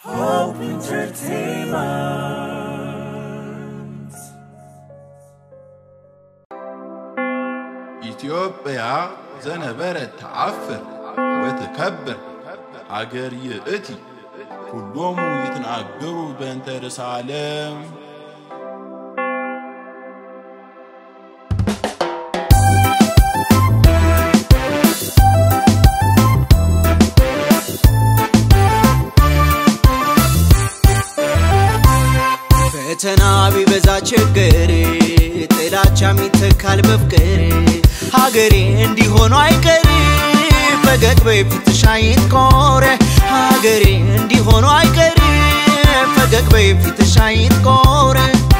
Hope Entertainment إثيوبيا زنبرت تعفر وتكبر عقر يأتي كلهم يتنعقروا بنت رسالم ተናቢ በዛ ቸገሬ ጥላቻ ሚተካል በፍቅሬ ሀገሬ እንዲሆኑ አይቀር ፈገግ በፊትሽ አይንቆር ሀገሬ እንዲሆኑ አይቀር ፈገግ በፊትሽ አይንቆር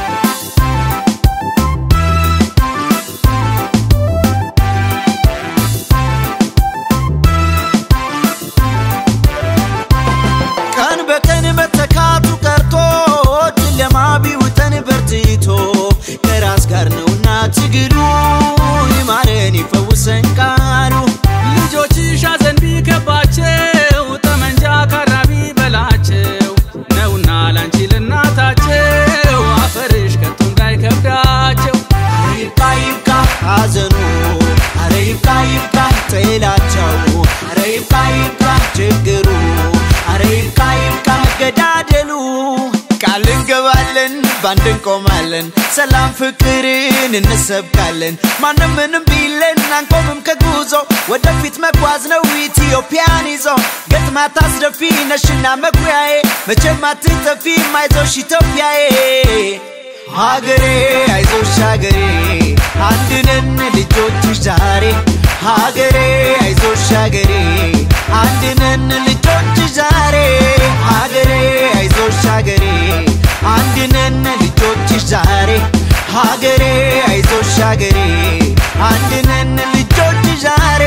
ቀን በቀን መተካቱ ቀርቶ ለማቢውተን በርትቶ ከራስ ጋር ነውና ትግሉ ይማረን ይፈውሰን ቃሉ ልጆችሽ አዘን ቢከባቸው ጠመንጃ ካራቢ በላቸው ነውና ላንቺ ለናታቸው አፈርሽ ከቶ እንዳይከብዳቸው ይብቃ ይብቃ አዘኑ አረ ይብቃ ይብቃ ጥላቸው አረ ይብቃ ይብቃ ችግሩ አረ ይብቃ ይብቃ ገዳደሉ ቃል እንገባለን ባንድ እንቆማለን ሰላም ፍቅርን እንሰብካለን ማንም ምንም ቢለን አንቆምም ከጉዞ ወደፊት መጓዝ ነው ኢትዮጵያን ይዞ ገጥማት አስደፊ ነሽና መኩያዬ መቼም አትጠፊ አይዞሽ ኢትዮጵያዬ ሀገሬ አይዞሽ ሀገሬ አንድ ነን ልጆችሽ ዛሬ ሀገሬ አይዞሽ ሀገሬ አንድ ነን ልጆችሽ ዛሬ ሀገሬ አይዞሽ ሀገሬ አንድ ነን ልጆችሽ ዛሬ ሀገሬ አይዞሽ ሀገሬ አንድ ነን ልጆችሽ ዛሬ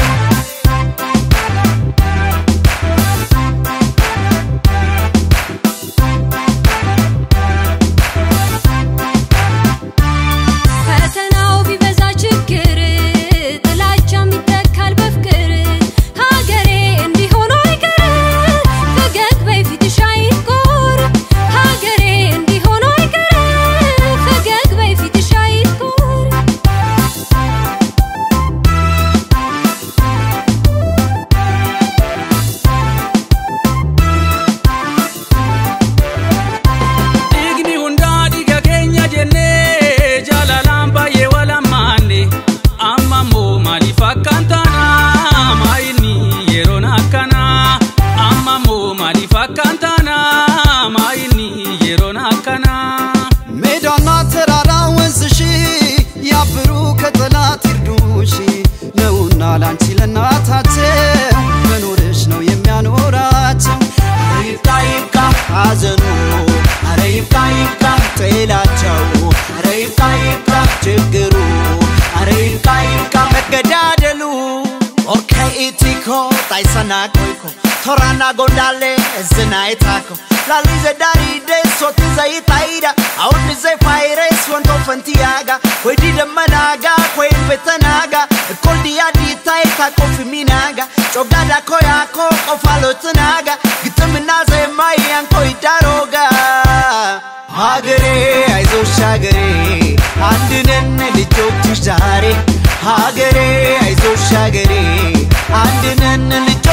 ሜዳና ተራራ ወንዝሽ ያብሩ ከጠላት ይርዱሽ ነውና ላንቺ ለናታቸው መኖርሽ ነው የሚያኖራቸው ይብቃ ይብቃ ሐዘኑ አረ ይብቃ ይብቃ ጥላቸው አረ ይብቃ ይብቃ ችግሩ አረ ይብቃ ይብቃ መገዳደሉ ኦርካኢቲኮ ታይሰና ቆይኮ ቶራና ጎንዳሌ ዝናይታኮ ላሊዘ ዳሪደ ሶት ዘይታይዳ አውድ ዘይ ፋይሬስ ወንቶ ፈንቲያጋ ወዲ ደመናጋ ኮይን በተናጋ ኮልዲያ ዲታይ ታቆፍ ሚናጋ ጮጋዳ ኮያኮ ቆፋሎትናጋ ግጥምና ዘማይ አንኮ ይዳሮጋ ሀገሬ አይዞሽ ሀገሬ አንድ ነን ልጆችሽ ዛሬ ሀገሬ አይዞሽ ሀገሬ አንድ ነን